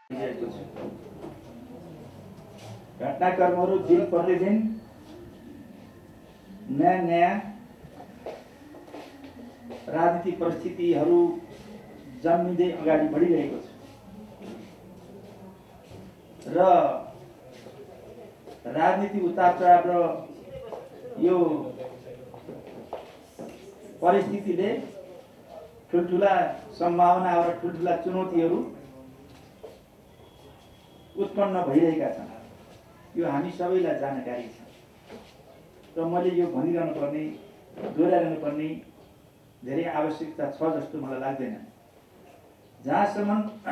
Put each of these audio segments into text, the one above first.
घटनाक्रमहरू दिन प्रतिदिन नयाँ राजनीतिक परिस्थितिहरू जन्मिँदै अगाडि बढिरहेको छ र राजनीति उतार चढाव र यो परिस्थितिले ठुलठुला सम्भावना र ठुलठुला चुनौतीहरू उत्पन्न भइरहेका छन्। यो हामी सबैलाई जानकारी छ र मैले यो भनिरहनु पर्ने दोहोऱ्याइरहनु पर्ने धेरै आवश्यकता छ जस्तो मलाई लाग्दैन। जहाँसम्म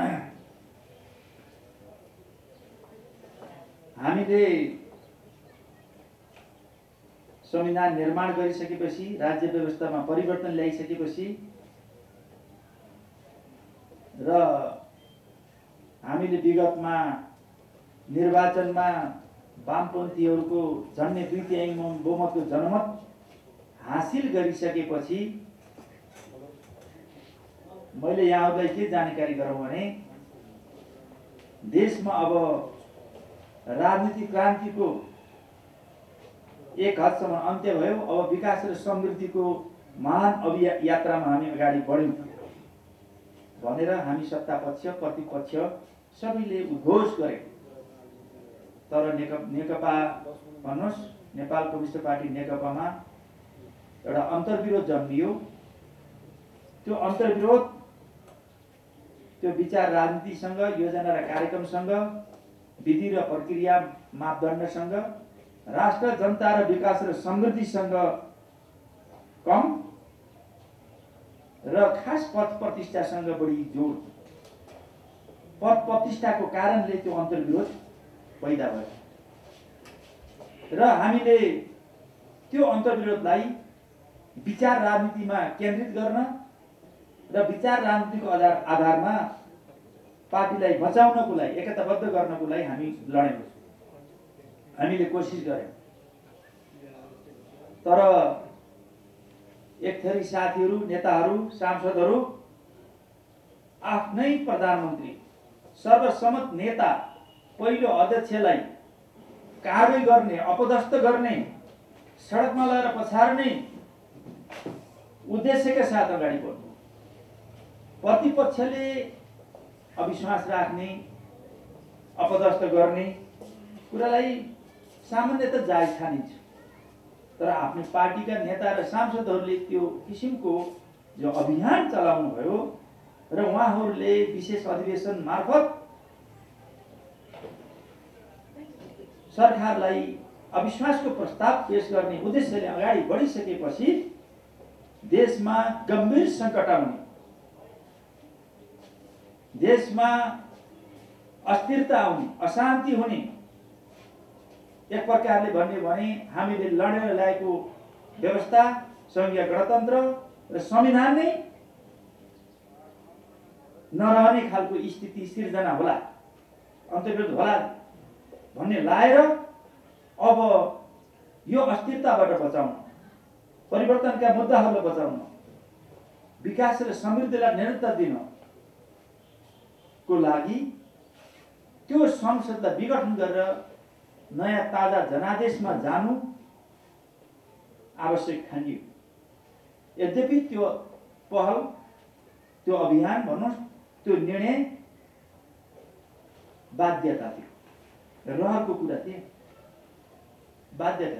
हामीले संविधान निर्माण गरिसकेपछि राज्य व्यवस्थामा परिवर्तन ल्याइसकेपछि र हामीले विगतमा निर्वाचनमा वामपन्थीहरूको झन्डै 2/3 बहुमतको जनमत हासिल गरिसकेपछि मैले यहाँहरूलाई के जानकारी गराउँ भने देशमा अब राजनीतिक क्रान्तिको एक हदसम्म अन्त्य भयो। अब विकास र समृद्धिको महान अभियात्रामा हामी अगाडि बढ्यौँ भनेर हामी सत्ता पक्ष प्रतिपक्ष सबैले उद्घोष गरे। तर नेकपा भन्नुहोस् नेपाल कम्युनिस्ट पार्टी नेकपामा एउटा अन्तर्विरोध जन्मियो। त्यो अन्तर्विरोध त्यो विचार राजनीतिसँग, योजना र कार्यक्रमसँग, विधि र प्रक्रिया मापदण्डसँग, राष्ट्र जनता र विकास र समृद्धिसँग कम र खास पद प्रतिष्ठासँग बढी जोड। पद प्रतिष्ठाको कारणले त्यो अन्तर्विरोध पैदा भयो र हामीले त्यो अन्तर्विरोधलाई विचार राजनीतिमा केन्द्रित गर्न र विचार राजनीतिको आधारमा पार्टीलाई बचाउनको लागि, एकताबद्ध गर्नको लागि हामी लड्यौँ, हामीले कोसिस गर्यौँ। तर एक थरी साथीहरू, नेताहरू, सांसदहरू आफ्नै प्रधानमन्त्री, सर्वसम्मत नेता, पहिलो अध्यक्षलाई कारबाही गर्ने, अपदस्थ गर्ने, सडकमा लगेर पछार्ने उद्देश्यका साथ अगाडि बढ्नु। प्रतिपक्षले अविश्वास राख्ने, अपदस्थ गर्ने कुरालाई सामान्यतः जायज ठानिन्छ। तर आफ्नो पार्टीका नेता र सांसदहरूले त्यो किसिमको जो अभियान चलाउनु भयो र उहाँहरूले विशेष अधिवेशन मार्फत सरकारलाई अविश्वासको प्रस्ताव पेश गर्ने उद्देश्यले अगाडि बढिसकेपछि देशमा गम्भीर सङ्कट आउने, देशमा अस्थिरता आउने, अशान्ति हुने, एक प्रकारले भन्ने भने हामीले लडेर ल्याएको व्यवस्था, संघीय गणतन्त्र र संविधान नै नरहने खालको स्थिति सिर्जना होला, अन्तर्विरोध होला भन्ने लाएर अब यो अस्थिरताबाट बचाउन, परिवर्तनका मुद्दाहरूलाई बचाउन, विकास र समृद्धिलाई निरन्तर दिनको लागि त्यो संसदलाई विघटन गरेर नयाँ ताजा जनादेशमा जानु आवश्यक ठानियो। यद्यपि त्यो पहल, त्यो अभियान भन्नुहोस्, त्यो निर्णय बाध्यता थियो, रहरको कुरा थियो, बाध्यता।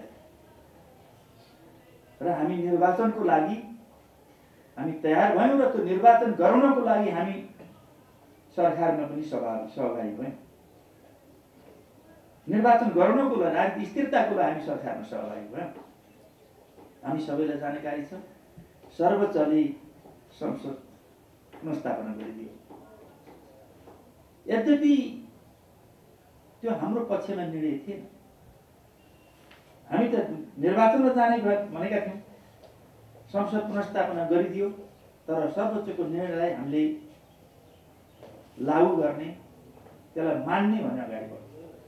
र हामी निर्वाचनको लागि हामी तयार भयौँ र त्यो निर्वाचन गराउनको लागि हामी सरकारमा पनि सहभागी भयौँ। निर्वाचन गराउनको लागि, राजनीतिक स्थिरताको लागि हामी सरकारमा सहभागी भयौँ। हामी सबैलाई जानकारी छ, सर्वोच्चले संसद पुनर्स्थापना गरिदियो। यद्यपि त्यो हाम्रो पक्षमा निर्णय थिएन। हामी त निर्वाचनमा जाने भनेका थियौँ, संसद पुनर्स्थापना गरिदियो, तर सर्वोच्चको निर्णयलाई हामीले लागू गर्ने, त्यसलाई मान्ने भन्ने अगाडि बढ्यो।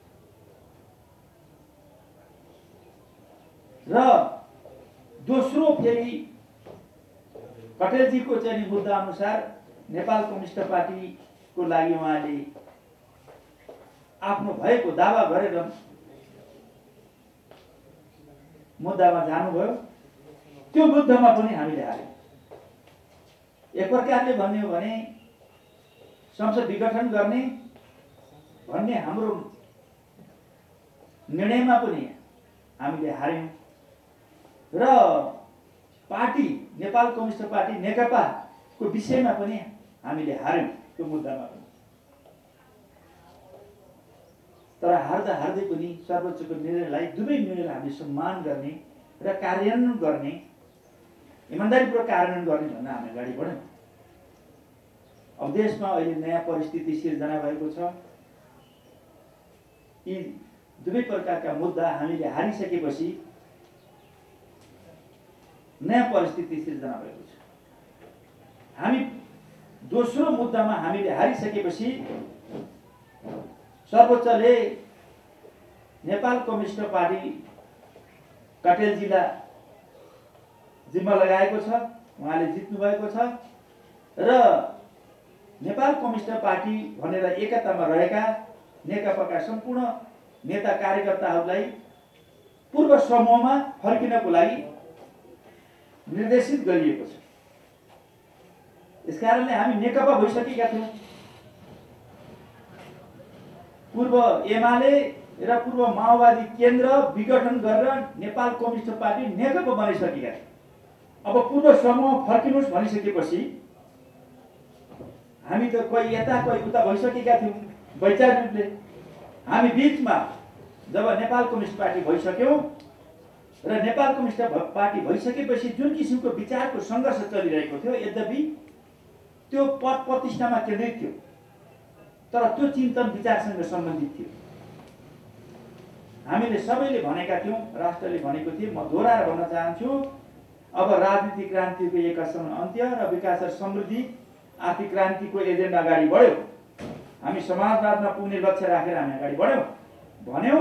र दोस्रो फेरि कटेलजीको चाहिँ मुद्दा अनुसार नेपाल कम्युनिस्ट पार्टीको लागि उहाँले आफ्नो भएको दावा गरेर मुद्दामा जानुभयो। त्यो मुद्दामा पनि हामीले हार्यौँ। एक प्रकारले भन्ने हो भने संसद विघटन गर्ने भन्ने हाम्रो निर्णयमा पनि हामीले हार्यौँ र पार्टी नेपाल कम्युनिस्ट पार्टी नेकपाको विषयमा पनि हामीले हार्यौँ त्यो मुद्दामा पनि। तर हार्दा हार्दै पनि सर्वोच्चको निर्णयलाई दुवै निर्णयलाई हामीले सम्मान गर्ने र कार्यान्वयन गर्ने, इमान्दारीपूर्वक कार्यान्वयन गर्ने भन्न हामी अगाडि बढ्यौँ। अब देशमा अहिले नयाँ परिस्थिति सिर्जना भएको छ। यी दुवै प्रकारका मुद्दा हामीले हारिसकेपछि नयाँ परिस्थिति सिर्जना भएको छ। हामी दोस्रो मुद्दामा हामीले हारिसकेपछि सर्वोच्चले नेपाल कम्युनिस्ट पार्टी कटेलजीलाई जिम्मा लगाएको छ, उहाँले जित्नु भएको छ र नेपाल कम्युनिस्ट पार्टी भनेर एकतामा रहेका नेकपाका सम्पूर्ण नेता कार्यकर्ताहरूलाई पूर्व समूहमा फर्किनको लागि निर्देशित गरिएको छ। यसकारणले हामी नेकपा भइसकेका थियौँ। पूर्व एमाले र पूर्व माओवादी केन्द्र विघटन गरेर नेपाल कम्युनिस्ट पार्टी नेकपा बनाइसकेका थिए। अब पूर्व समूह फर्किनुहोस् भनिसकेपछि हामी त कोही यता कोही उता भइसकेका थियौँ। वैचारिक रूपले हामी बिचमा जब नेपाल कम्युनिस्ट पार्टी भइसक्यौँ र नेपाल कम्युनिस्ट पार्टी भइसकेपछि जुन किसिमको विचारको सङ्घर्ष चलिरहेको थियो, यद्यपि त्यो पद प्रतिष्ठामा केन्द्रित थियो, तर त्यो चिन्तन विचारसँग सम्बन्धित थियो। हामीले सबैले भनेका थियौँ, राष्ट्रले भनेको थियो, म दोहोऱ्याएर भन्न चाहन्छु, अब राजनीतिक क्रान्तिको एकासम्म अन्त्य र विकास र समृद्धि आर्थिक क्रान्तिको एजेन्डा अगाडि बढ्यो। हामी समाजवादमा पुग्ने लक्ष्य राखेर हामी अगाडि बढ्यौँ भन्यौँ।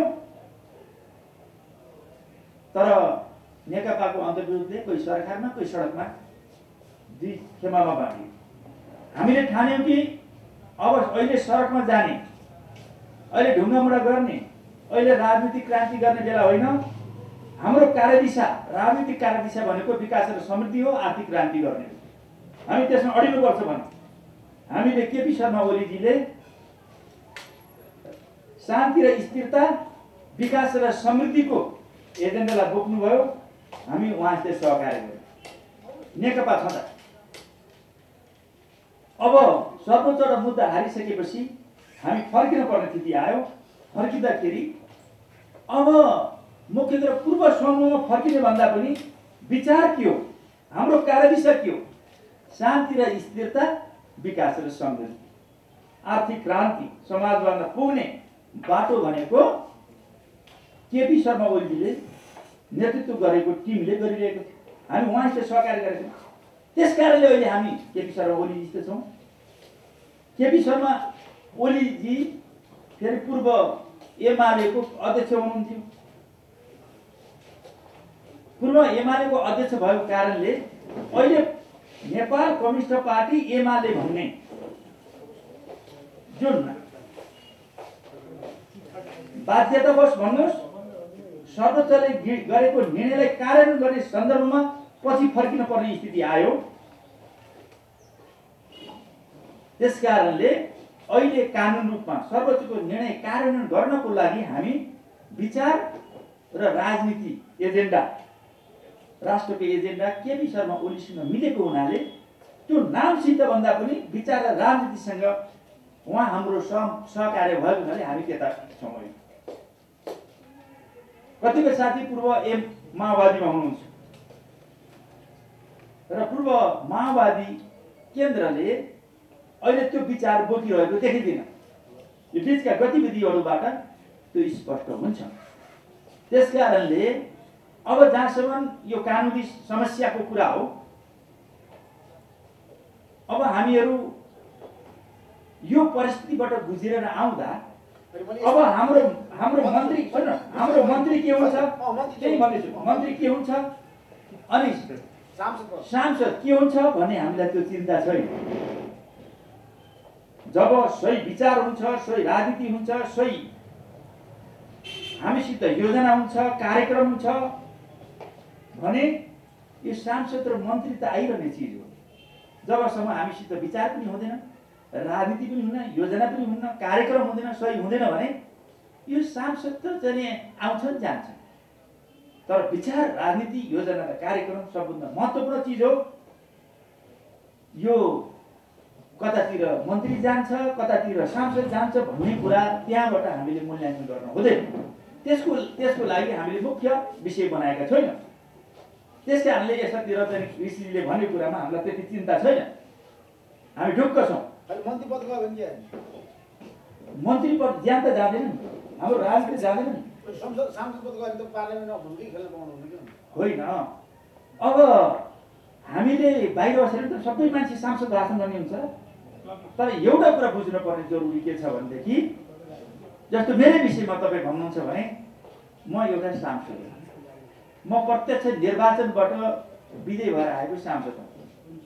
तर नेकपाको अन्तर्विरोधले कोही सरकारमा कोही सडकमा दुई खेमामा बाँडियो। हामीले ठान्यौँ कि अब अहिले सडकमा जाने, अहिले ढुङ्गामुढा गर्ने, अहिले राजनीतिक क्रान्ति गर्ने बेला होइन। हाम्रो कार्यदिशा, राजनीतिक कार्यदिशा भनेको विकास र समृद्धि हो, आर्थिक क्रान्ति गर्ने। हामी त्यसमा अडिनुपर्छ भने हामीले केपी शर्मा ओलीजीले शान्ति र स्थिरता, विकास र समृद्धिको एजेन्डालाई बोक्नुभयो। हामी उहाँसित सहकार्य गर्यौँ नेकपा छँदा। अब सर्वोच्च मुद्दा हारिसकेपछि हामी फर्किन पर्ने स्थिति आयो। फर्किँदाखेरि अब मुख्य गरेर पूर्व समूहमा फर्किने भन्दा पनि विचार के हो, हाम्रो कार्यदिशा के हो, शान्ति र स्थिरता, विकास र समृद्धि, आर्थिक क्रान्ति, समाजवादमा पुग्ने बाटो भनेको केपी शर्मा ओलीजीले नेतृत्व गरेको टिमले गरिरहेको थियो। हामी उहाँसित सहकार्य गरेका थियौँ। त्यसकारणले अहिले हामी केपी शर्मा ओलीजी छौँ। केपी शर्मा ओलीजी फेरि पूर्व एमालेको अध्यक्ष हुनुहुन्थ्यो। पूर्व एमालेको अध्यक्ष भएको कारणले अहिले नेपाल कम्युनिस्ट पार्टी एमाले भन्ने जुन बाध्यतावश भन्नुहोस्, सर्वोच्चले गरेको निर्णयलाई कार्यान्वयन गर्ने सन्दर्भमा पछि फर्किन पर्ने स्थिति आयो। त्यसकारणले अहिले कानुन रूपमा सर्वोच्चको निर्णय कार्यान्वयन गर्नको लागि हामी विचार र राजनीति एजेन्डा, राष्ट्रको एजेन्डा केपी शर्मा ओलीसँग मिलेको हुनाले त्यो नामसित भन्दा पनि विचार र राजनीतिसँग उहाँ हाम्रो सहकार्य भएको हुनाले हामी त्यता छौँ। कतिपय साथी पूर्व माओवादीमा हुनुहुन्छ र पूर्व माओवादी केन्द्रले अहिले त्यो विचार बोकिरहेको देखिँदैन। यो बिचका गतिविधिहरूबाट त्यो स्पष्ट हुन्छ। त्यसकारणले अब जहाँसम्म यो कानुनी समस्याको कुरा हो, अब हामीहरू यो परिस्थितिबाट गुज्रेर आउँदा अब हाम्रो मन्त्री के हुन्छ, त्यही भन्दैछु, मन्त्री के हुन्छ अनि सांसद के हुन्छ भन्ने हामीलाई त्यो चिन्ता छैन। जब सही विचार हुन्छ, सही राजनीति हुन्छ, सही हामीसित योजना हुन्छ, कार्यक्रम हुन्छ भने यो सांसद र मन्त्री त आइरहने चिज हो। जबसम्म हामीसित विचार पनि हुँदैन, राजनीति पनि हुँदैन, योजना पनि हुँदैन, कार्यक्रम हुँदैन, सही हुँदैन भने यो सांसद त चाहिँ आउँछन् जान्छन्। तर विचार, राजनीति, योजना र कार्यक्रम सबभन्दा महत्त्वपूर्ण चिज हो। यो कतातिर मन्त्री जान्छ, कतातिर सांसद जान्छ भन्ने कुरा त्यहाँबाट हामीले मूल्याङ्कन गर्न हुँदैन। त्यसको लागि हामीले मुख्य विषय बनाएका छैनौँ। त्यस कारणले यसतिर चाहिँ ऋषिले भन्ने कुरामा हामीलाई त्यति चिन्ता छैन, हामी ढुक्क छौँ। मन्त्री पद गयो भने मन्त्री पद ज्यान त जाँदैन नि, हाम्रो राजनीति जाँदैन नि। सांसद पद गयो भने त पार्लियामेन्टमा भूमिका खेल्न पाउनुहुन्न कि होइन। अब हामीले बाहिर बसेर त सबै मान्छे सांसद भाषण गर्ने हुन्छ, तर एउटा कुरा बुझ्नुपर्ने जरुरी के छ भनेदेखि जस्तो मेरो विषयमा तपाईँ भन्नुहुन्छ भने म एउटा सांसद हो, म प्रत्यक्ष निर्वाचनबाट विजयी भएर आएको सांसद हुँ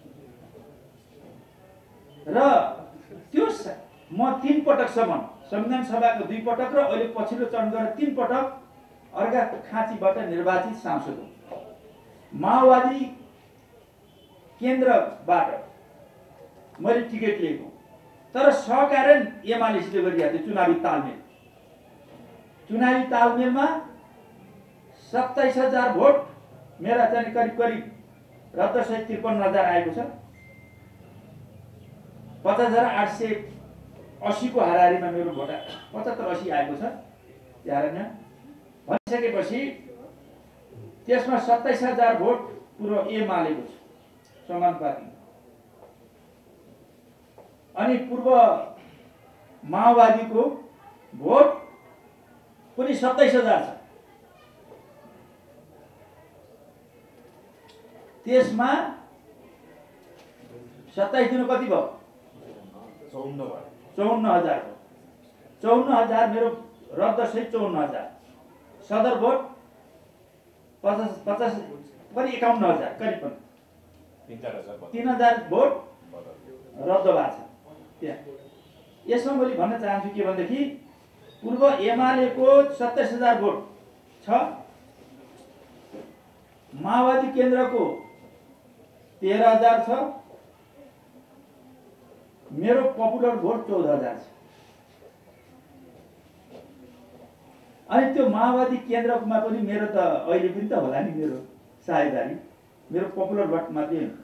र त्यो म 3 पटकसम्म संविधान सभाको 2 पटक र अहिले पछिल्लो चरण गरेर 3 पटक अर्घा खाँचीबाट निर्वाचित सांसद हुँ। माओवादी केन्द्रबाट मैले टिकट लिएको, तर सहकारण एमालेसित गरिरहेको थियो चुनावी तालमेलमा 27,000 भोट, मेरा चाहिँ करिब रद्दसहित 53,000 आएको छ। 50,880 को हाराहारीमा मेरो भोट 75-80 आएको छ। त्यारमा भनिसकेपछि त्यसमा 27,000 भोट पूर्व एमालेको छ समानुपातिक, अनि पूर्व माओवादीको भोट पनि 27,000 छ। त्यसमा 27 दिनु कति भयो? 54,000 हो। 54,000 मेरो रद्द सहित 54,000, सदर भोट 50 पनि 51,000 करिब 3,000 भोट रद्द भएको छ त्यहाँ। यसमा मैले भन्न चाहन्छु के भनेदेखि पूर्व एमालेको 27,000 भोट छ, माओवादी केन्द्रको 13,000 छ, मेरो पपुलर भोट 14,000 छ। अनि त्यो माओवादी केन्द्रमा पनि मेरो त अहिले पनि त होला नि मेरो साझेदारी, मेरो पपुलर भोट मात्रै हो।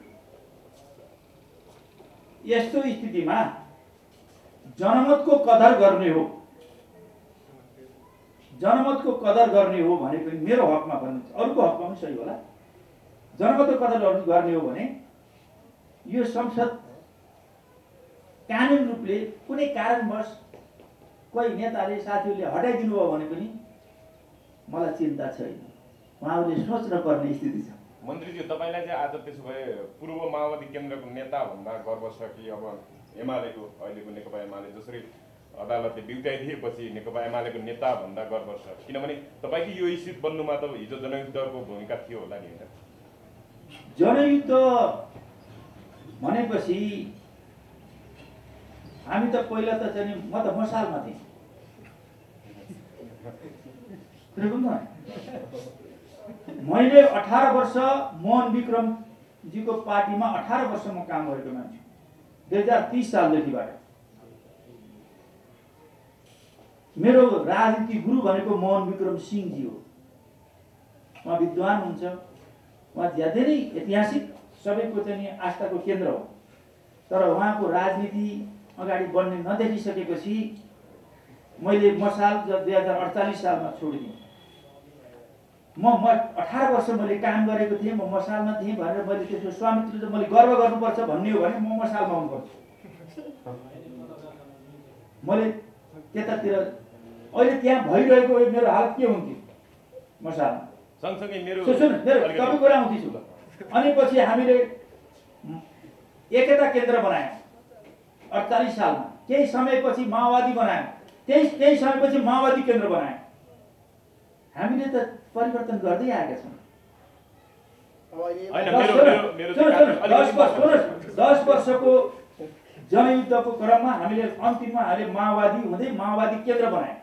यस्तो स्थितिमा जनमतको कदर गर्ने हो, जनमतको कदर गर्ने हो भने पनि मेरो हकमा भन्नुहुन्छ, अरूको हकमा पनि सही होला। जनमतको कदर गर्ने हो भने यो संसद कानुन रूपले कुनै कारणवश कोही नेताले साथीहरूले हटाइदिनु भयो भने पनि मलाई चिन्ता छैन, उहाँहरूले सोच्न पर्ने स्थिति छ। मन्त्रीज्यू, तपाईलाई चाहिँ आज त्यसो भए पूर्व माओवादी केन्द्रको नेता भन्दा गर्व छ कि अब एमालेको अहिलेको नेकपा एमाले जसरी अदालतले बिउताइदिएपछि नेकपा एमालेको नेता भन्दा गर्व छ, किनभने तपाईँको यो स्थिति बन्नुमा त हिजो जनयुद्धको भूमिका थियो होला नि होइन? जनयुद्ध भनेपछि हामी त पहिला त चाहिँ म त मसालमा थिएँ, मैले 18 वर्ष मोहन विक्रमजीको पार्टीमा 18 वर्ष म काम गरेको मान्छे, 2030 सालदेखिबाट। मेरो राजनीति गुरु भनेको मोहन विक्रम सिंहजी हो। उहाँ विद्वान हुन्छ, उहाँ धेरै ऐतिहासिक सबैको चाहिँ आस्थाको केन्द्र हो, तर उहाँको राजनीति अगाडि बढ्ने नदेखिसकेपछि मैले मसाल 2048 सालमा छोडिदिएँ। म 18 वर्ष मैले काम गरेको थिएँ, म मसालमा थिएँ भनेर मैले त्यसको स्वामित्व मैले गर्व गर्नुपर्छ भन्ने हो भने म मसालमा आउनुपर्छ। मैले त्यतातिर अहिले त्यहाँ भइरहेको मेरो हालत के हुन्थ्यो मसालमा, सँगसँगै मेरो तपाईँ कुरा आउँदैछु। अनि पछि हामीले एकता केन्द्र बनायौँ 48 सालमा, केही समयपछि माओवादी बनायौँ, केही समयपछि माओवादी केन्द्र बनायौँ। हामीले त परिवर्तन गर्दै आएका छौँ। 10 वर्षको जनयुद्धको क्रममा हामीले अन्तिममा हामीले माओवादी हुँदै माओवादी केन्द्र बनायौँ।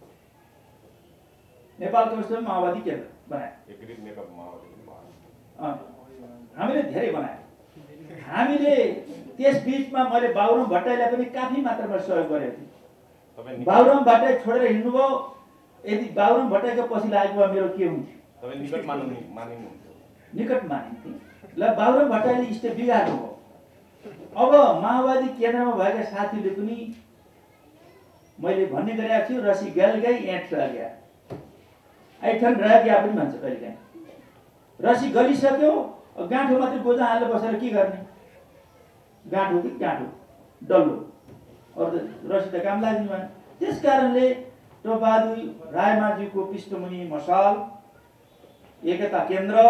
नेपाल कम्युनिस्ट माओवादी केन्द्र बनायौँ। एकीकृत नेकपा माओवादी हामीले धेरै बनायौँ। हामीले त्यस बिचमा मैले बाबुराम भट्टराईलाई पनि काफी मात्रामा सहयोग गरेको थिएँ। बाबुराम भट्टराई छोडेर हिँड्नुभयो। यदि बाबुराम भट्टराईको पछि लागेको भए मेरो के हुन्थ्यो? निकट मानिनुहुन्थ्यो। निकट मानिन्थेँ। ल बाबुराम भट्टराईले स्टेप बिगार्नु भयो। अब माओवादी केन्द्रमा भएका साथीले पनि मैले भन्ने गरेको छु, रसी गल गई एठ रह गया, ऐठन रह गया पनि भन्छ कहिलेकाहीँ। रसी गलिसक्यो, गाँठो मात्रै गोजा हालेर बसेर के गर्ने? गाँठो कि गाँठो डल्लो, अरू त रसी त काम लाग्ने भएन। त्यस कारणले टोपबहादुर रायमाझीको पृष्ठमुनि मसाल, एकता केन्द्र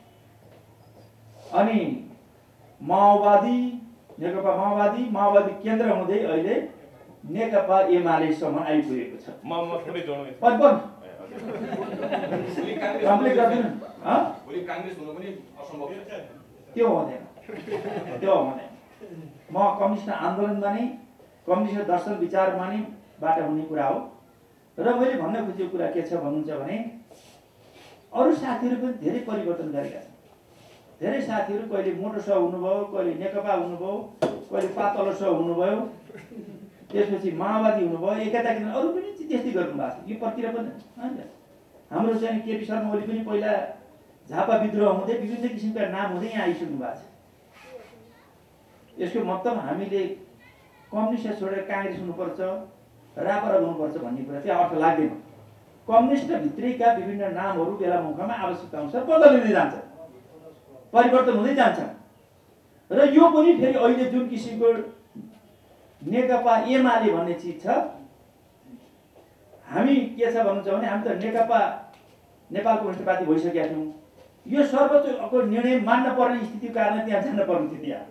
अनि माओवादी, नेकपा माओवादी केन्द्र हुँदै अहिले नेकपा एमालेसम्म आइपुगेको छ। म थोरै जोड्नु कम्प्लिट गर्दिनु। भोलि कांग्रेस हुनु पनि असम्भव छ। त्यो हुँदैन। म कम्युनिस्ट आन्दोलनमा नै कम्युनिस्ट दर्शन विचारमा नै बाट हुने कुरा हो। र मैले भन्न खोजेको कुरा के छ भन्नुहुन्छ भने अरू साथीहरू पनि धेरै परिवर्तन गरेका छन्। धेरै साथीहरू कहिले मोटो सह हुनुभयो, कहिले नेकपा हुनुभयो, कहिले पातलो सह हुनुभयो, त्यसपछि माओवादी हुनुभयो, एकता केन्द्र, अरू पनि त्यस्तै गर्नुभएको छ। यो प्रक्रिया पनि होइन। हाम्रो चाहिँ केपी शर्मा ओली पनि पहिला झापा विद्रोह हुँदै विभिन्न किसिमका नाम हुँदै यहाँ आइसक्नु भएको छ। यसको मतलब हामीले कम्युनिस्ट छोडेर काङ्ग्रेस हुनुपर्छ, रापरा हुनुपर्छ भन्ने कुरा चाहिँ अर्थ लाग्दैन। कम्युनिस्ट भित्रैका विभिन्न नामहरू बेला मौकामा आवश्यकता अनुसार बदलिँदै जान्छ, परिवर्तन हुँदै जान्छ। र यो पनि फेरि अहिले जुन किसिमको नेकपा एमाले भन्ने चिज छ, हामी के छ भन्नुहुन्छ भने हामी त नेकपा नेपाल कम्युनिस्ट पार्टी भइसकेका थियौँ। यो सर्वोच्चको निर्णय मान्न पर्ने स्थितिको कारण त्यहाँ जान्न पर्ने थियो त्यहाँ,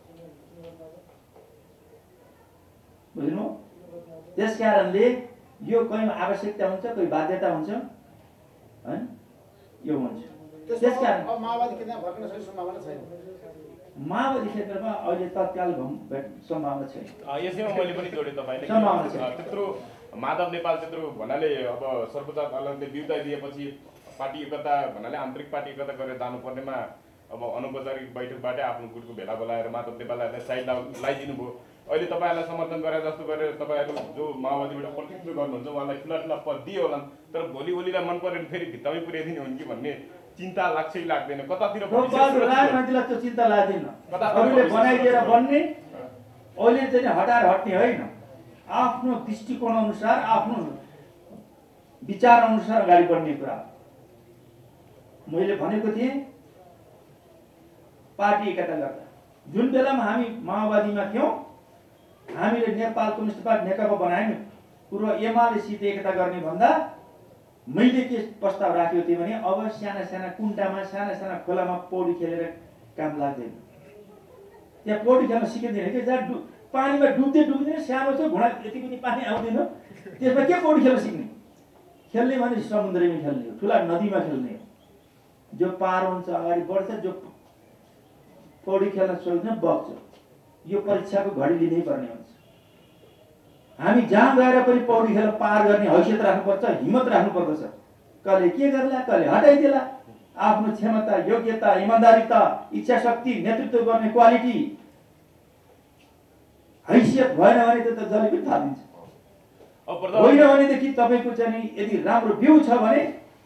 बुझ्नु। त्यस कारणले यो कहीँ आवश्यकता हुन्छ, कहीँ बाध्यता हुन्छ, हैन? यो हुन्छ। त्यस कारण माओवादी केन्द्रमा फर्कन सक्ने सम्भावना छैन। माओवादी क्षेत्रमा अहिले तत्काल सम्भावना छैन। यसैमा मैले पनि जोडेँ तपाईँले। सम्भावना छैन। त्यत्रो माधव नेपाल त्यत्रो भन्नाले अब सर्वोच्च अदालतले बिउता दिएपछि पार्टी एकता भन्नाले आन्तरिक पार्टी एकता गरेर जानुपर्नेमा अब अनौपचारिक बैठकबाटै आफ्नो गुटको भेला बोलाएर माधव नेपाललाई साइड लगाइदिनु भयो। अहिले तपाईँहरूलाई समर्थन गरे जस्तो गरेर तपाईँहरू जो माओवादीबाट प्रतिनिधित्व गर्नुहुन्छ उहाँलाई ठुला ठुला पद दियो होला, तर भोलि ओलीलाई मन परेन फेरि भित्तामै पुर्याइदिने हुन् कि भन्ने चिन्ता लाग्छ कि लाग्दैन? कतातिर मान्छेलाई त्यो चिन्ता लाग्दैन। अरूले बनाइदिएर बन्ने, अहिले चाहिँ हटाएर हट्ने होइन। आफ्नो दृष्टिकोण अनुसार, आफ्नो विचार अनुसार अगाडि बढ्ने कुरा। मैले भनेको थिएँ पार्टी एकता गर्दा जुन बेलामा हामी माओवादीमा थियौँ, हामीले नेपाल कम्युनिस्ट पार्टी नेकपा बनायौँ। पूर्व एमालेसित एकता गर्ने भन्दा मैले के प्रस्ताव राखेको थिएँ भने अब साना साना कुण्टामा, साना साना खोलामा पौडी खेलेर काम लाग्दैन। त्यहाँ पौडी खेल्न सिकिँदैन कि, जहाँ पानीमा डुब्दै सानो छ, घुँडा यति पनि पानी आउँदैन, त्यसमा के पौडी खेल्न सिक्ने? खेल्ने भने समुद्रमा खेल्ने हो, ठुला नदीमा खेल्ने हो। जो पार हुन्छ अगाडि बढ्छ, जो पौडी खेल्न सक्दैन बग्छ। यो परीक्षाको घडी लिनै पर्ने हुन्छ। हामी जहाँ गएर पनि पौडी खेल पार गर्ने हैसियत राख्नुपर्छ, हिम्मत राख्नुपर्दछ। कसले के गर्ला, कसले हटाइदिएला, आफ्नो क्षमता, योग्यता, इमान्दारिता, इच्छा शक्ति, नेतृत्व गर्ने क्वालिटी, हैसियत भएन भने त जसले पनि थाहा दिन्छ। होइन भनेदेखि तपाईँको चाहिँ यदि राम्रो बिउ छ भने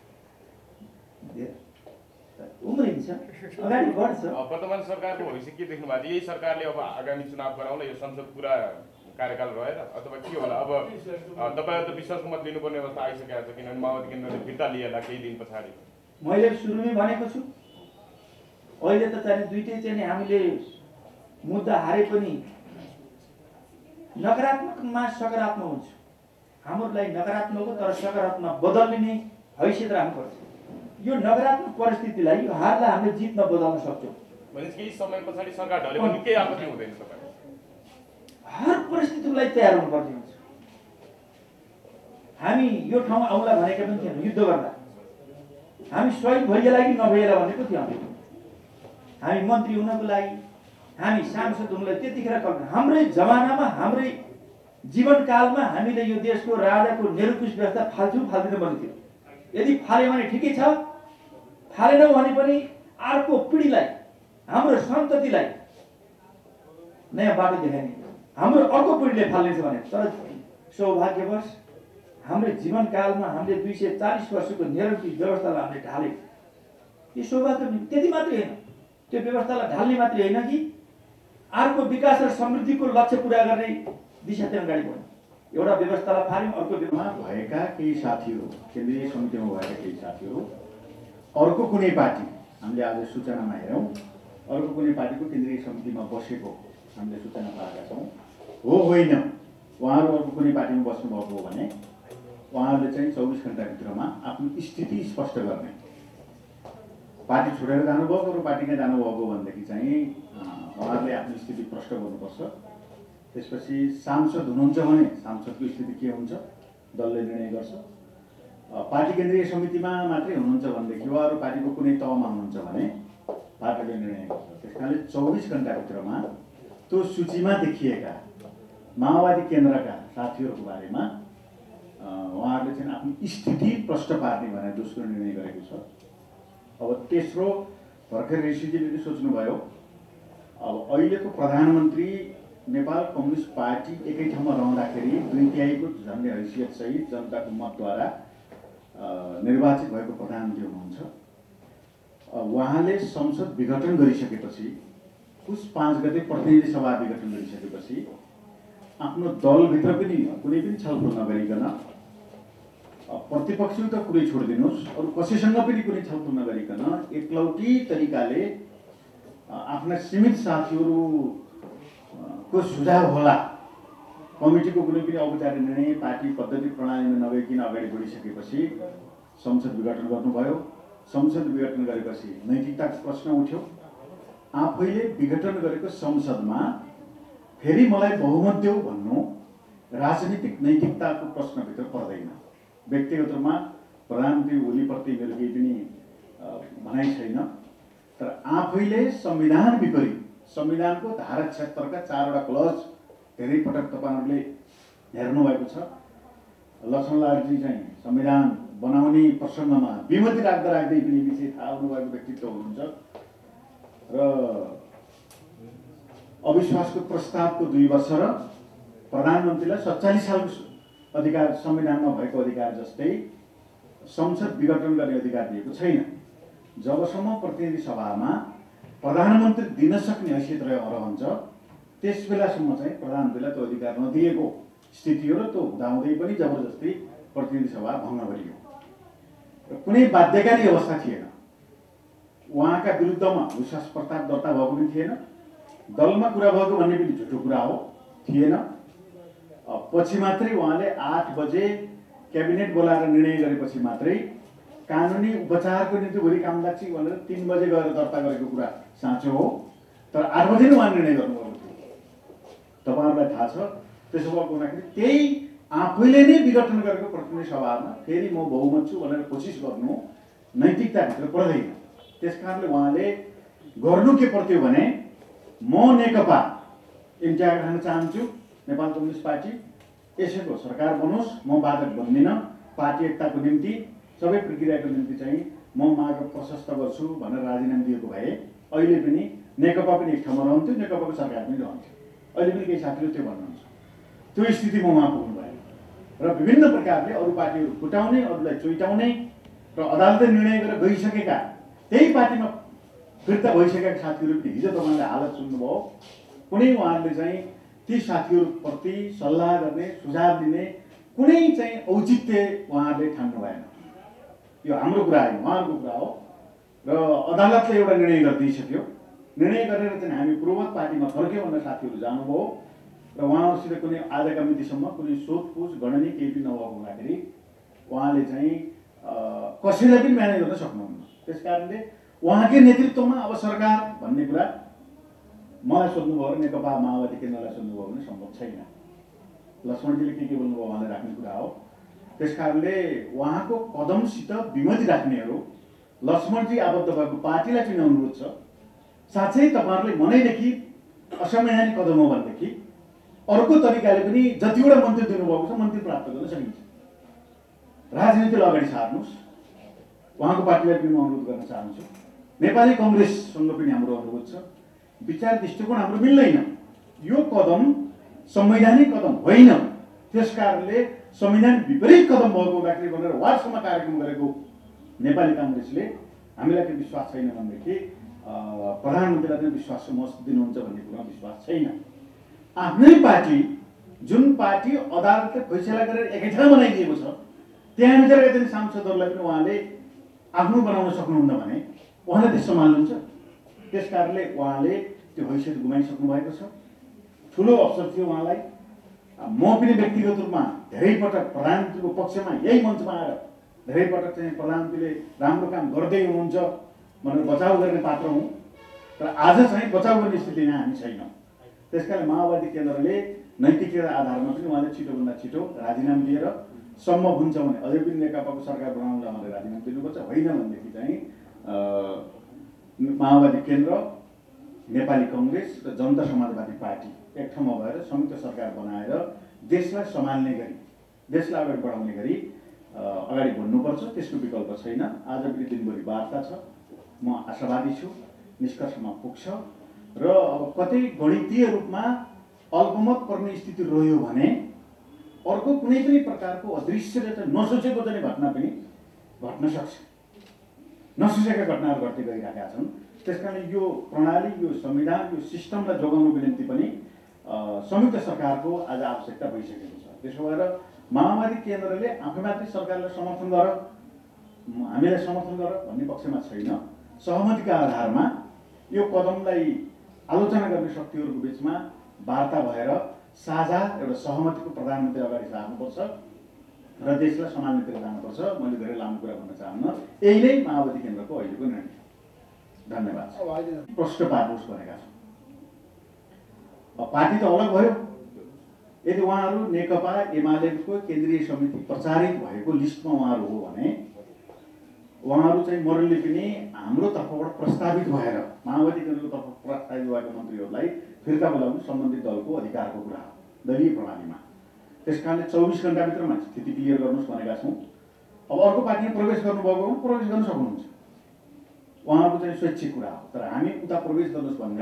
उम्रिन्छ, अगाडि बढ्छ। वर्तमान सरकारको भविष्य के देख्नु भएको छ? यही सरकारले अब आगामी चुनाव गराउला, यो संसद पुरा कार्यकाल रहेर अथवा के होला? अब तपाईँहरू त विश्वासको मत लिनुपर्ने अवस्था आइसकेको छ, किनभने माओवादी केन्द्रले फिर्ता लिएला केही दिन पछाडि। मैले सुरुमै भनेको छु, अहिले त चाहिँ दुईटै चाहिँ हामीले मुद्दा हारे पनि नकारात्मकमा सकारात्मक हुन्छ। हाम्रो लागि नकारात्मक हो, तर सकारात्मक बदल्ने हैसियत राख्नुपर्छ। यो नकारात्मक परिस्थितिलाई, यो हारलाई हामीले जित्न बदल्न सक्छौँ। भनेपछि केही समय पछाडि सरकार ढल्यो भने केही आपत्ति हुँदैन तपाईँ? हर परिस्थितिलाई तयार हुनुपर्ने हुन्छ। हामी यो ठाउँमा आउला भनेका पनि थिएनौँ युद्ध गर्दा। हामी शहीद भइएला कि नभइएला भनेको थियौँ। हामी मन्त्री हुनको लागि, हामी सांसद हुनुलाई त्यतिखेर कल्पना, हाम्रै जमानामा हाम्रै जीवनकालमा हामीले यो देशको राजाको निरङ्कुश व्यवस्था फाल्दिनु पर्ने थियो। यदि फाल्यो भने ठिकै छ, फालेनौँ भने पनि अर्को पिँढीलाई, हाम्रो सन्ततिलाई नयाँ बाटो देखाइने, हाम्रो अर्को पिँढीले फाल्नेछ भने। तर सौभाग्यवश हाम्रो जीवनकालमा हामीले 240 वर्षको निरङ्कुश व्यवस्थालाई हामीले ढाल्यौँ। यो सौभाग्य त्यति मात्रै होइन, त्यो व्यवस्थालाई ढाल्ने मात्रै होइन कि अर्को विकास र समृद्धिको लक्ष्य पुरा गर्ने दिशातिर अगाडि बढ्यौँ। एउटा व्यवस्थालाई फाल्यौँ, अर्को भएका केही साथीहरू, केन्द्रीय समितिमा भएका केही साथीहरू अर्को कुनै पार्टी, हामीले आज सूचनामा हेरौँ, अर्को कुनै पार्टीको केन्द्रीय समितिमा बसेको हामीले सूचना पाएका छौँ। हो होइन, उहाँहरू अर्को कुनै पार्टीमा बस्नुभएको हो भने उहाँहरूले चाहिँ 24 घण्टाभित्रमा आफ्नो स्थिति स्पष्ट गर्ने, पार्टी छोडेर जानुभएको र पार्टी कहाँ जानुभएको भनेदेखि चाहिँ उहाँहरूले आफ्नो स्थिति प्रष्ट गर्नुपर्छ। त्यसपछि सांसद हुनुहुन्छ भने सांसदको स्थिति के हुन्छ दलले निर्णय गर्छ। पार्टी केन्द्रीय समितिमा मात्रै हुनुहुन्छ भनेदेखि उहाँहरू पार्टीको कुनै तहमा हुनुहुन्छ भने पार्टीले निर्णय गर्छ। त्यस कारणले 24 घण्टाभित्रमा त्यो सूचीमा देखिएका माओवादी केन्द्रका साथीहरूको बारेमा उहाँहरूले चाहिँ आफ्नो स्थिति प्रष्ट पार्ने भनेर दोस्रो निर्णय गरेको छ। अब तेस्रो, भर्खर ऋषिजीले पनि सोच्नुभयो, अब अहिलेको प्रधानमन्त्री नेपाल कम्युनिस्ट पार्टी एकै ठाउँमा रहँदाखेरि 2/3 झन्डै हैसियतसहित जनताको मतद्वारा निर्वाचित भएको प्रधानमन्त्री हुनुहुन्छ। उहाँले संसद विघटन गरिसकेपछि, पुस 5 गते प्रतिनिधि सभा विघटन गरिसकेपछि आफ्नो दलभित्र पनि कुनै पनि छलफल नगरिकन, प्रतिपक्ष त कुरै छोडिदिनुहोस्, अरू कसैसँग पनि कुनै छलफल नगरिकन एकलौटी तरिकाले आफ्ना सीमित साथीहरूको सुझाव होला, कमिटीको कुनै पनि औपचारिक निर्णय पार्टी पद्धति प्रणालीमा नगइकन अगाडि बढिसकेपछि संसद विघटन गर्नुभयो। संसद विघटन गरेपछि नैतिकताको प्रश्न उठ्यो। आफैले विघटन गरेको संसदमा फेरि मलाई बहुमत देऊ भन्नु राजनीतिक नैतिकताको प्रश्नभित्र पर्दैन। व्यक्तिगत रूपमा प्रधानमन्त्री ओलीप्रति मेरो केही पनि भनाइ छैन, तर आफैले संविधान विपरीत, संविधानको धारा 76 का 4वटा क्लज धेरै पटक तपाईहरुले हेर्नुभएको छ। लक्ष्मणलालजी चाहिँ संविधान बनाउने प्रसङ्गमा विमति राख्दै पनि विषय थाहा हुनुभएको व्यक्तित्व हुनुहुन्छ र अविश्वासको प्रस्तावको 2 वर्ष र प्रधानमन्त्रीलाई 47 सालको अधिकार, संविधानमा भएको अधिकार जस्तै संसद विघटन गर्ने अधिकार दिएको छैन। जबसम्म प्रतिनिधि सभामा प्रधानमन्त्री दिन सक्ने हैसियत रहन्छ त्यस बेलासम्म चाहिँ प्रधानमन्त्रीलाई त्यो अधिकार नदिएको स्थिति हो र त्यो हुँदाहुँदै पनि जबरजस्ती प्रतिनिधि सभा भङ्ग गरियो र कुनै बाध्यकारी अवस्था थिएन। उहाँका विरुद्धमा विश्वास प्रस्ताव दर्ता भएको पनि थिएन, दलमा कुरा भएको भन्ने पनि झुटो कुरा हो, थिएन। पछि मात्रै उहाँले 8 बजे क्याबिनेट बोलाएर निर्णय गरेपछि मात्रै कानुनी उपचारको निम्ति भोलि काम लाग्छ भनेर 3 बजे गएर दर्ता गरेको कुरा साँचो हो, तर 8 बजे नै उहाँ निर्णय गर्नुभएको थियो। तपाईहरुलाई थाहा छ। त्यसो भएको हुँदाखेरि त्यही आफैले नै विघटन गरेको प्रतिनिधि सभामा फेरि म बहुमत छु भनेर कोसिस गर्नु नैतिकताभित्र पर्दैन। त्यसकारणले उहाँले गर्नु के पर्थ्यो भने म नेकपा इन्ट्याग राख्न चाहन्छु, नेपाल कम्युनिस्ट पार्टी यसैको सरकार बनोस्, म बाधक बन्दिन, पार्टी एकताको निम्ति सबै प्रक्रियाको निम्ति चाहिँ म माग प्रशस्त गर्छु भनेर राजीनामा दिएको भए अहिले पनि नेकपा पनि एक ठाउँमा रहन्थ्यो, नेकपाको सरकार पनि रहन्थ्यो। अहिले पनि केही साथीहरू त्यो भन्नुहुन्छ। त्यो स्थितिमा उहाँ पुग्नु भयो र विभिन्न प्रकारले अरू पार्टीहरू फुटाउने, अरूलाई चोइटाउने र अदालतले निर्णय गरेर गइसकेका त्यही पार्टीमा फिर्ता भइसकेका साथीहरू पनि हिजो तपाईले हालत सुन्नुभयो। कुनै उहाँहरूले चाहिँ ती साथीहरूप्रति सल्लाह गर्ने, सुझाव दिने कुनै चाहिँ औचित्य उहाँहरूले ठान्नु भएन। यो हाम्रो कुरा होइन, उहाँहरूको कुरा हो र अदालतले एउटा निर्णय गरिदिइसक्यो। निर्णय गरेर चाहिँ हामी पूर्ववत पार्टीमा फर्क्यौँ भनेर साथीहरू जानुभयो र उहाँहरूसित कुनै आजका मितिसम्म कुनै सोधपुछ गणनी केही पनि नभएको हुँदाखेरि उहाँले चाहिँ कसैलाई पनि म्यानेज गर्न सक्नुहुन्न। त्यस कारणले उहाँकै नेतृत्वमा अब सरकार भन्ने कुरा मलाई सोध्नुभयो भने नेकपा माओवादी केन्द्रलाई सोध्नुभयो भने सम्भव छैन। लक्ष्मणजीले के बोल्नुभयो उहाँले राख्ने कुरा हो। त्यस कारणले उहाँको कदमसित विमति राख्नेहरू लक्ष्मणजी आबद्ध भएको पार्टीलाई पनि अनुरोध छ। साँच्चै तपाईहरुले मनैदेखि असंवैधानिक कदम हो भनेदेखि अर्को तरिकाले पनि जतिवटा मन्त्री दिनुभएको छ मन्त्री प्राप्त गर्न सकिन्छ। राजनीतिलाई अगाडि सार्नुहोस्। उहाँको पार्टीलाई पनि म अनुरोध गर्न चाहन्छु। नेपाली कङ्ग्रेससँग पनि हाम्रो अनुरोध छ। विचार दृष्टिकोण हाम्रो मिल्दैन। यो कदम संवैधानिक कदम होइन। त्यसकारणले संविधान विपरीत कदम भएको हुँदाखेरि भनेर वारसम्म कार्यक्रम गरेको नेपाली काङ्ग्रेसले हामीलाई के विश्वास छैन भनेदेखि प्रधानमन्त्रीलाई पनि विश्वास मत दिनुहुन्छ भन्ने कुरा विश्वास छैन। आफ्नै पार्टी जुन पार्टी अदालतले फैसला गरेर एकै ठाउँ बनाइदिएको छ त्यहाँभित्रका चाहिँ सांसदहरूलाई पनि उहाँले आफ्नो बनाउन सक्नुहुन्न भने उहाँले देश सम्हाल्नुहुन्छ। त्यसकारणले उहाँले त्यो हैसियत गुमाइसक्नु भएको छ। ठुलो अवसर थियो उहाँलाई। म पनि व्यक्तिगत रूपमा धेरै पटक प्रधानमन्त्रीको पक्षमा यही मञ्चमा आएर धेरै पटक चाहिँ प्रधानमन्त्रीले राम्रो काम गर्दै हुनुहुन्छ भनेर बचाउ गर्ने पात्र हुँ। तर आज चाहिँ बचाउ गर्ने स्थितिमा हामी छैनौँ। त्यसकारण माओवादी केन्द्रले नैतिकता आधारमा पनि उहाँले छिटोभन्दा छिटो राजीनामा दिएर सम्भव हुन्छ भने अझै पनि नेकपाको सरकार बनाउनलाई उहाँले राजीनामा दिनुपर्छ। होइन भनेदेखि चाहिँ माओवादी केन्द्र, नेपाली कङ्ग्रेस र जनता समाजवादी पार्टी एक ठाउँमा भएर संयुक्त सरकार बनाएर देशलाई सम्हाल्ने गरी, देशलाई अगाडि बढाउने गरी अगाडि बढ्नुपर्छ। त्यसको विकल्प छैन। आज पनि दिनभरि वार्ता छ। म आशावादी छु निष्कर्षमा पुग्छ र अब कतै गणितीय रूपमा अल्पमत पर्ने स्थिति रह्यो भने अर्को कुनै पनि प्रकारको अदृश्यले चाहिँ नसोचेको चाहिँ घटना पनि घट्न सक्छ। नसोचेका घटनाहरू घट्दै गइरहेका छन्। त्यसकारण यो प्रणाली, यो संविधान, यो सिस्टमलाई जोगाउनुको निम्ति पनि संयुक्त सरकारको आज आवश्यकता भइसकेको छ। त्यसो भएर माओवादी केन्द्रले आफै मात्रै सरकारलाई समर्थन गर, हामीलाई समर्थन गर भन्ने पक्षमा छैन। सहमतिका आधारमा यो कदमलाई आलोचना गर्ने शक्तिहरूको बिचमा वार्ता भएर साझा एउटा सहमतिको प्रधानमन्त्री अगाडि सार्नुपर्छ र देशलाई सम्हाल्नेतिर जानुपर्छ। मैले धेरै लामो कुरा भन्न चाहन्न। यही नै माओवादी केन्द्रको अहिलेको निर्णय। धन्यवाद। प्रश्न पार्नुहोस् भनेका छौँ। पार्टी त अलग भयो। यदि उहाँहरू नेकपा एमालेको केन्द्रीय समिति प्रचारित भएको लिस्टमा उहाँहरू हो भने उहाँहरू चाहिँ मोरलली पनि हाम्रो तर्फबाट प्रस्तावित भएर माओवादी केन्द्रको तर्फ प्रस्तावित भएको मन्त्रीहरूलाई फिर्ता बोलाउनु सम्बन्धित दलको अधिकारको कुरा हो दलीय प्रणालीमा। त्यसकारणले 24 घण्टाभित्रमा स्थिति क्लियर गर्नुहोस् भनेका छौँ। अब अर्को पार्टीमा प्रवेश गर्नुभएको हो प्रवेश गर्न सक्नुहुन्छ। उहाँहरूको चाहिँ स्वैच्छिक कुरा हो। तर हामी उता प्रवेश गर्नुहोस् भन्ने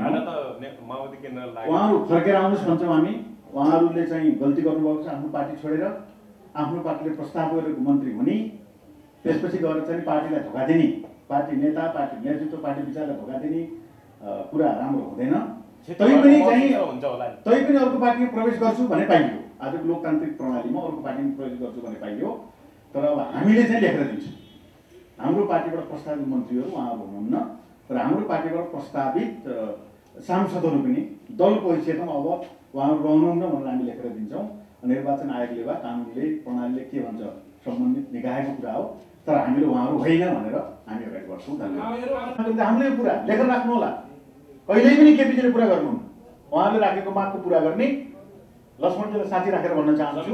उहाँहरू फर्केर आउनुहोस् भन्छौँ हामी। उहाँहरूले चाहिँ गल्ती गर्नुभएको छ। आफ्नो पार्टी छोडेर आफ्नो पार्टीले प्रस्ताव गरेको मन्त्री हुने, त्यसपछि गएर चाहिँ पार्टीलाई धोका दिने, पार्टी नेता, पार्टी नेतृत्व, पार्टी विचारलाई धोका दिने कुरा राम्रो हुँदैन। तैपनि अर्को पार्टीमा प्रवेश गर्छु भने पाइयो। आजको लोकतान्त्रिक प्रणालीमा अर्को पार्टीमा प्रवेश गर्छु भने पाइयो। तर अब हामीले चाहिँ लेखेर दिन्छौँ। हाम्रो पार्टीबाट प्रस्तावित मन्त्रीहरू उहाँहरू हुनुहुन्न। तर हाम्रो पार्टीबाट प्रस्तावित सांसदहरू पनि दलको हैसियतमा अब उहाँहरू रहनुहुन्न भनेर हामी लेखेर दिन्छौँ। निर्वाचन आयोगले वा कानुनले प्रणालीले के भन्छ सम्बन्धित निकायको कुरा हो। तर हामीले उहाँहरू होइन भनेर हामी अगाडि बढ्छौँ। धन्यवाद। हामीले यो कुरा लेखेर राख्नु होला। कहिल्यै पनि केपीजीले पुरा गर्नु, उहाँले राखेको मागको पुरा गर्ने। लक्ष्मणजीलाई साथी राखेर भन्न चाहन्छु,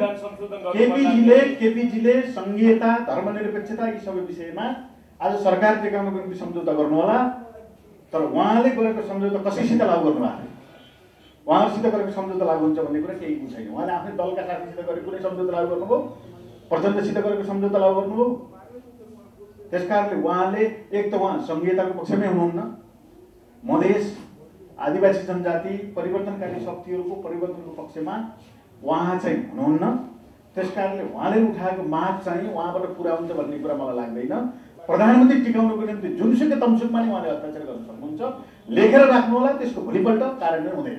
केपीजीले संघीयता, धर्मनिरपेक्षता यी सबै विषयमा आज सरकार टेकाउनको निम्ति सम्झौता गर्नुहोला। तर उहाँले गरेको सम्झौता कसैसित लागू गर्नु भएको, उहाँहरूसित गरेको सम्झौता लागू हुन्छ भन्ने कुरा केही छैन। उहाँले आफ्नै दलका साथीसित गरेको कुनै सम्झौता लागू गर्नुभयो, प्रचण्डसित गरेको सम्झौता लागू गर्नुभयो। त्यसकारणले उहाँले एक त उहाँ संघीयताको पक्षमै हुनुहुन्न। मधेस, आदिवासी जनजाति, परिवर्तनकारी शक्तिहरूको परिवर्तनको पक्षमा उहाँ चाहिँ हुनुहुन्न। त्यसकारणले उहाँले उठाएको माग चाहिँ उहाँबाट पुरा हुन्छ भन्ने कुरा मलाई लाग्दैन। प्रधानमन्त्री टिकाउनुको निम्ति जुनसुकै तमसुकमा नै उहाँले हस्ताक्षर गर्न सक्नुहुन्छ। लेखेर राख्नु होला। त्यसको भोलिपल्ट कार्यान्वयन हुँदैन।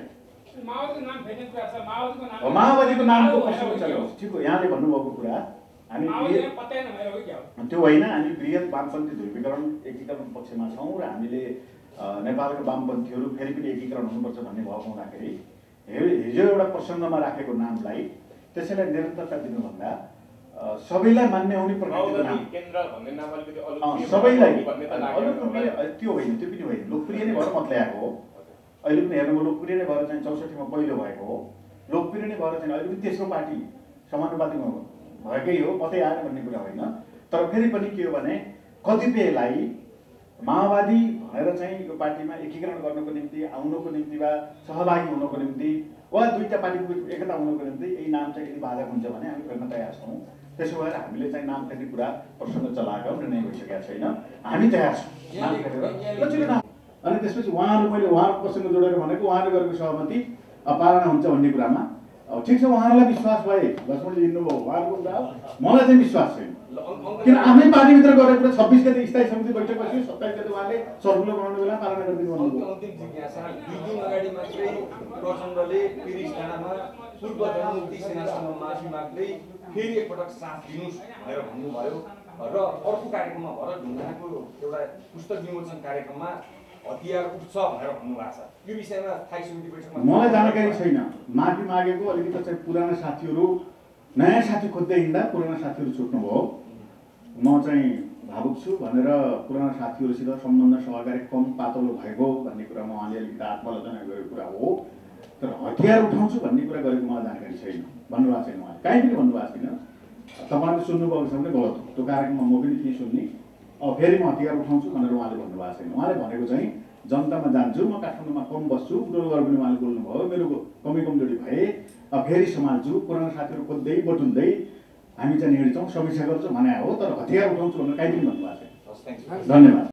माओवादीको नामको प्रश्न चल्यो। ठिक हो, यहाँले भन्नुभएको कुरा हामी त्यो होइन। हामी बृहत वामपन्थी ध्रुवीकरण एकीकरण पक्षमा छौँ र हामीले नेपालका वामपन्थीहरू फेरि पनि एकीकरण हुनुपर्छ भन्ने भएको हुँदाखेरि हिजो एउटा प्रसङ्गमा राखेको नामलाई त्यसैलाई निरन्तरता दिनुभन्दा सबैलाई मान्य हुने प्रकृतिको नाम सबैलाई त्यो होइन, त्यो पनि होइन। लोकप्रिय नै भएर मत ल्याएको हो। अहिले पनि हेर्नुभयो लोकप्रिय नै भएर चाहिँ 64मा पहिलो भएको हो। लोकप्रिय नै भएर चाहिँ अहिले पनि तेस्रो पार्टी समानुपातिक भएकै हो, कतै आएन भन्ने कुरा होइन। तर फेरि पनि के हो भने कतिपयलाई माओवादी भनेर चाहिँ यो पार्टीमा एकीकरण गर्नको निम्ति आउनको निम्ति वा सहभागी हुनको निम्ति वा दुईटा पार्टीको एकता हुनको निम्ति यही नाम चाहिँ यदि बाधक हुन्छ भने हामी फेर्न तयार छौँ। त्यसो भएर हामीले चाहिँ नाम फेर्ने कुरा प्रसङ्ग चलाएको निर्णय भइसकेका छैन, हामी तयार छौँ नाम फेरेर। अनि त्यसपछि उहाँहरूको प्रसङ्ग जोडेर भनेको उहाँले गरेको सहमति पालना हुन्छ भन्ने कुरामा ठिक छ, उहाँहरूलाई विश्वास भए लक्ष्मणले लिनुभयो उहाँहरूको कुरा हो, मलाई चाहिँ विश्वास छैन। किन आफ्नै पार्टीभित्र गरेको कुरा 26 गते स्थायी समिति बैठक बस्यो, 27 गते उहाँले सर्कुलर बनाउने बेला पालना गरिदिनु भन्नुभयो। अन्तिम जिज्ञासा 2 दिन अगाडि मात्रै प्रचण्डले फेरि स्थानमा पूर्व जनमुक्ति सेनासँग माफी माग्दै फेरि एकपटक साथ दिनुहोस् भनेर भन्नुभयो र अर्को कार्यक्रममा भरत ढुङ्गानाको एउटा पुस्तक विमोचन कार्यक्रममा हतियार उठ्छ भनेर भन्नुभएको छ। यो विषयमा स्थायी समिति बैठकमा मलाई जानकारी छैन। माफी मागेको अलिकति चाहिँ पुराना साथीहरू नयाँ साथी खोज्दै हिँड्दा पुराना साथीहरू छुट्नुभयो। म चाहिँ भावुक छु भनेर पुराना साथीहरूसित सम्बन्ध सहकारी कम पातलो भएको भन्ने कुरामा उहाँले अलिकति आत्मालोचना गरेको कुरा हो। तर हतियार उठाउँछु भन्ने कुरा गरेको मलाई जानकारी छैन, भन्नुभएको छैन उहाँले, कहीँ पनि भन्नुभएको छैन। तपाईँले सुन्नुभएको छ भने गलत हो, त्यो कार्यक्रममा म पनि थिएँ सुन्ने। अब फेरि म हतियार उठाउँछु भनेर उहाँले भन्नुभएको छैन। उहाँले भनेको चाहिँ जनतामा जान्छु, म काठमाडौँमा कम बस्छु, उनीहरू गरेर पनि उहाँले बोल्नुभयो, मेरो कमी कमजोरी भए अब फेरि सम्हाल्छु, पुरानो साथीहरू खोज्दै बटुल्दै हामी चाहिँ हिँड्छौँ, समीक्षा गर्छौँ भने हो। तर हतियार उठाउँछु भनेर कहीँ पनि भन्नुभएको छैन। धन्यवाद।